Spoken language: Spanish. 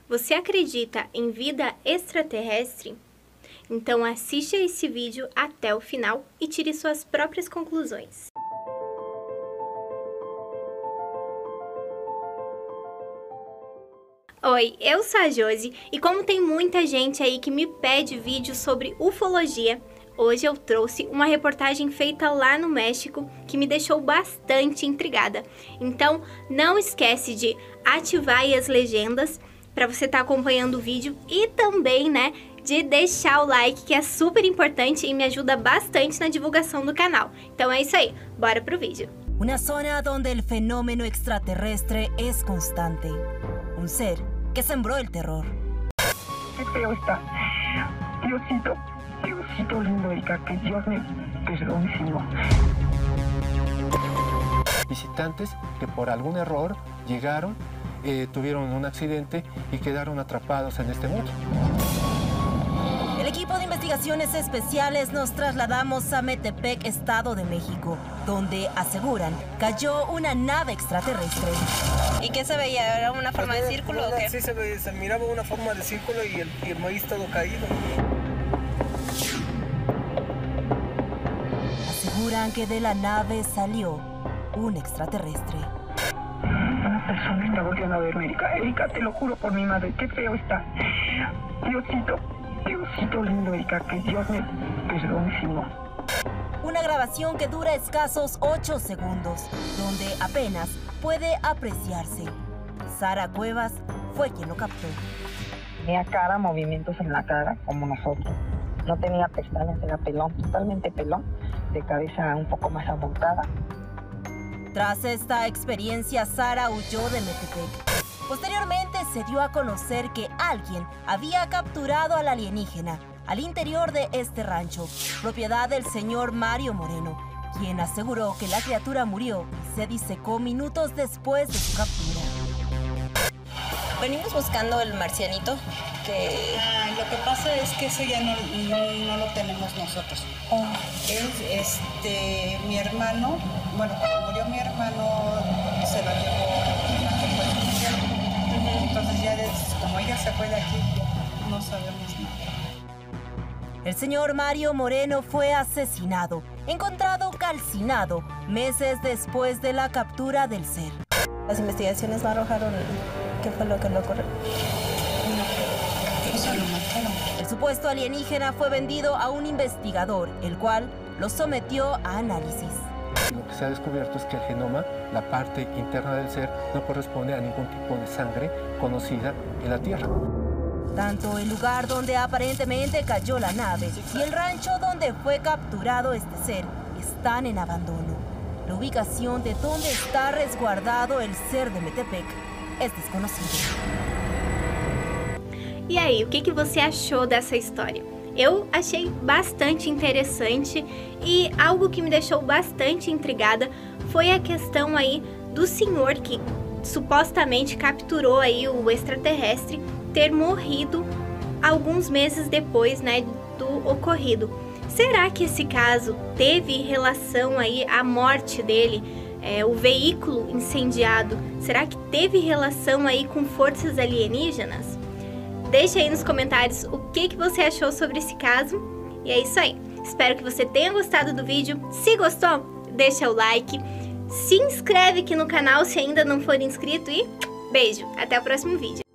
Você acredita em vida extraterrestre? Então assista esse vídeo até o final e tire suas próprias conclusões. Oi, eu sou a Josi e como tem muita gente aí que me pede vídeos sobre ufologia, hoje eu trouxe uma reportagem feita lá no México que me deixou bastante intrigada. Então não esquece de ativar aí as legendas para você estar acompanhando o vídeo e também, de deixar o like, que é super importante e me ajuda bastante na divulgação do canal. Então é isso aí, bora pro vídeo. Una zona donde el fenómeno extraterrestre es constante. Un ser que sembró el terror. Qué feo está. Diosito, Diosito lindo, Erika, que Dios me perdone, Señor. Visitantes que por algún error llegaron, tuvieron un accidente y quedaron atrapados en este muro. El equipo de investigaciones especiales nos trasladamos a Metepec, Estado de México, donde aseguran cayó una nave extraterrestre. ¿Y qué se veía? ¿Era una forma de círculo o qué? Sí, se miraba una forma de círculo y el maíz todo caído. Aseguran que de la nave salió un extraterrestre. Una persona está volviendo a verme, Erika. Erika, te lo juro por mi madre, qué feo está. Diosito, Diosito lindo, Erika, que Dios me perdone, Señor. Una grabación que dura escasos 8 segundos, donde apenas puede apreciarse. Sara Cuevas fue quien lo captó. Tenía cara, movimientos en la cara, como nosotros. No tenía pestañas, era pelón, totalmente pelón, de cabeza un poco más abultada. Tras esta experiencia, Sara huyó de Metepec. Posteriormente se dio a conocer que alguien había capturado al alienígena al interior de este rancho, propiedad del señor Mario Moreno, quien aseguró que la criatura murió y se disecó minutos después de su captura. Venimos buscando el marcianito que... Lo que pasa es que eso ya no lo tenemos nosotros. Es mi hermano, bueno, cuando murió mi hermano se lo llevó la jefa especial. Entonces ya como ella se fue de aquí, no sabemos nada. El señor Mario Moreno fue asesinado, encontrado calcinado meses después de la captura del ser. Las investigaciones no arrojaron qué fue lo que le ocurrió. Eso lo mataron. El supuesto alienígena fue vendido a un investigador, el cual lo sometió a análisis. Lo que se ha descubierto es que el genoma, la parte interna del ser, no corresponde a ningún tipo de sangre conocida en la Tierra. Tanto el lugar donde aparentemente cayó la nave y el rancho donde fue capturado este ser están en abandono. La ubicación de donde está resguardado el ser de Metepec es desconocida. E aí, o que você achou dessa história? Eu achei bastante interessante e algo que me deixou bastante intrigada foi a questão aí do senhor que supostamente capturou aí o extraterrestre ter morrido alguns meses depois, do ocorrido. Será que esse caso teve relação aí à morte dele, o veículo incendiado? Será que teve relação aí com forças alienígenas? Deixa aí nos comentários o que você achou sobre esse caso. E é isso aí. Espero que você tenha gostado do vídeo. Se gostou, deixa o like. Se inscreve aqui no canal se ainda não for inscrito e beijo. Até o próximo vídeo.